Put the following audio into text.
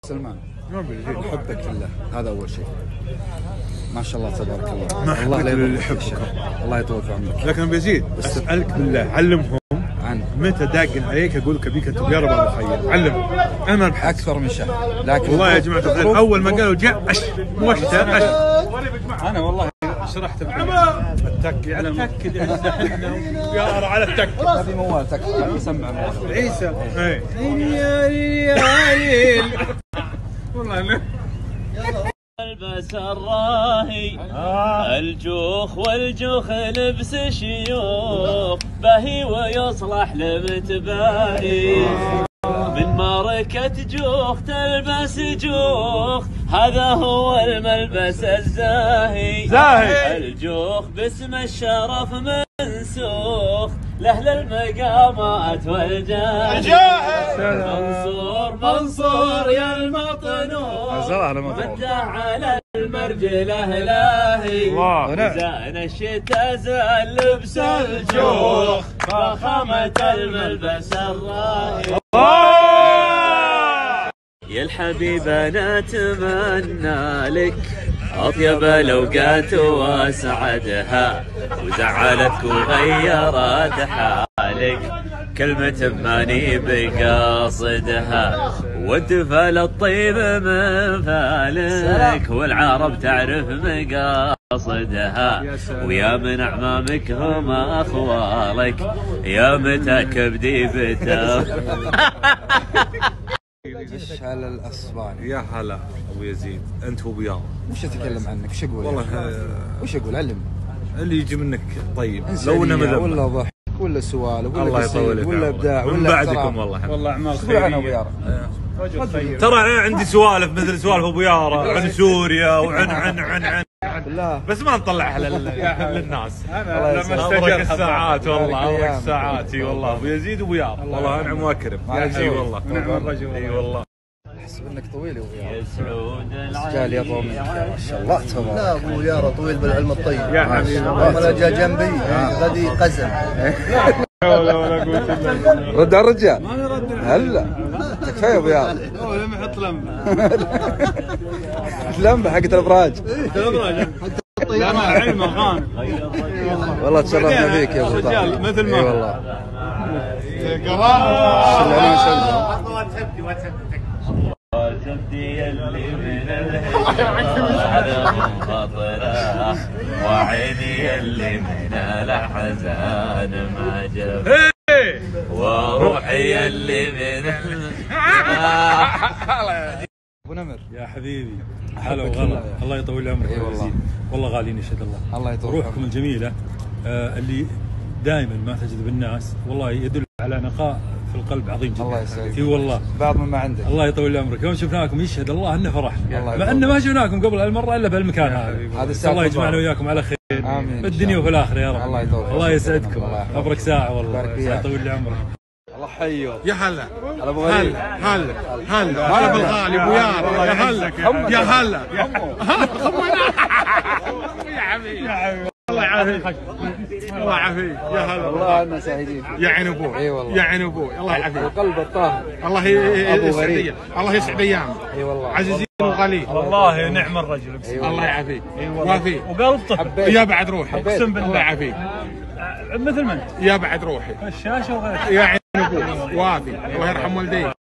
سلمان نحبك في الله، هذا اول شيء. ما شاء الله تبارك الله. ما الله لا اللي يحبك. الله يطول في عمرك. لكن ابو يزيد اسالك بالله علمهم عن متى داقن عليك اقول لك ابيك تجرب المخيم، علمهم. انا ما بحث اكثر من شهر، لكن والله يا جماعه الخير اول ما قالوا جاء مو اشتى انا والله شرحت التك يعني التك يا على التك. هذه موال تكفى سمع موال عيسى والله البس الراهي الجوخ والجوخ لبس شيوخ بهي ويصلح لمتباهي من معركة جوخ تلبس جوخ هذا هو الملبس الزاهي الجوخ باسم الشرف منسوخ لأهل المقامات والجاه منصور يا المطنوخ مدى على المرجله لاهي زان الشتاء زان لبس الجوخ فخامة الملبس الراهي يا الحبيب انا اتمنى لك اطيب الاوقات واسعدها وزعلتك وغيرت حالك كلمة ماني بقاصدها والدفال الطيب من فالك والعرب تعرف مقاصدها ويا من اعمامك هم اخوالك يا متى كبدي بتا اشهل الاسباني. يا هلا ابو يزيد انت وابو يارا. وش اتكلم عنك؟ وش اقول؟ والله وش اقول؟ علمني. اللي يجي منك طيب لو انه مذمه ولا ضحك ولا سوالف ولا الله يطول ولا ابداع من ولا بعدكم والله اعمال خيريه. انا ابو يارا ترى انا عندي سوالف مثل سوالف ابو يارا عن سوريا وعن عن بالله بس ما نطلعها للناس. انا لما استجر الساعات والله الله الساعات. اي والله ابو يزيد وابو يارا والله انعم واكرم. اي والله نعم الرجل. اي والله احسب انك طويل يا ابو يارا. يسعود رجال يا منك ما شاء الله تبارك. لا ابو يارا طويل بالعلم الطيب يا حبيبي ولا جا جنبي غدي قزم. رد على الرجال. ما نرد هلا كفايه يا ابو يارا. لما يحط لمبه لمبه حقت الابراج. لا ما علمه خان والله تشرفنا فيك يا ابو طارق. مثل ما اي والله. وتبدي اللي من الهجرة منفطرة وعيني اللي من الأحزان ما جف وروحي اللي من ابو نمر يا حبيبي هلا وغلا الله يطول عمرك. اي والله والله غاليين يشهد الله. الله يطول روحكم الجميله اللي دائما ما تجذب الناس والله يدل على نقاء في القلب عظيم جدا. الله يسعدك. اي والله بعض مما عندك. الله يطول عمرك. يوم شفناكم يشهد الله انه فرح مع انه ما شفناكم قبل هالمره الا بهالمكان هذا. الله يجمعنا وياكم على خير امين في الدنيا وفي الاخره يا رب. الله يطول. الله يسعدكم. ابرك ساعه والله. الله يطول لي عمرك. الله حيه. يا هلا هلا ابو غريب. هلا بالغالي ابو يارا. يا هلا يا هلا يا حبيبي الله يعافيك الله يعافيك. يا هلا والله انا سعيدين. يا عين ابوي. اي والله يا عين ابوي الله يعافيك. القلب الطاهر. الله يسعد الله يسعد ايامك. اي والله عزيزين الغالي. والله نعم الرجل. الله يعافيك. وافي وقلب طفل. يا بعد روحي اقسم بالله. الله يعافيك. مثل من يا بعد روحي الشاشه وغيره. يا عين ابوي وافي الله يرحم والديك.